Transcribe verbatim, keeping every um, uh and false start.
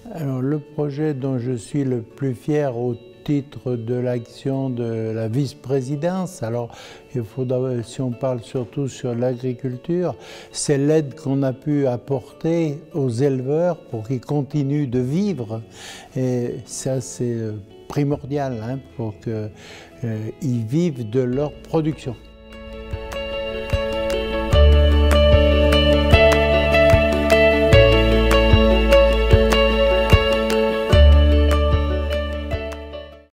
Alors, le projet dont je suis le plus fier au titre de l'action de la vice-présidence, alors il faudra, si on parle surtout sur l'agriculture, c'est l'aide qu'on a pu apporter aux éleveurs pour qu'ils continuent de vivre. Et ça, c'est primordial hein, pour qu'ils euh, vivent de leur production.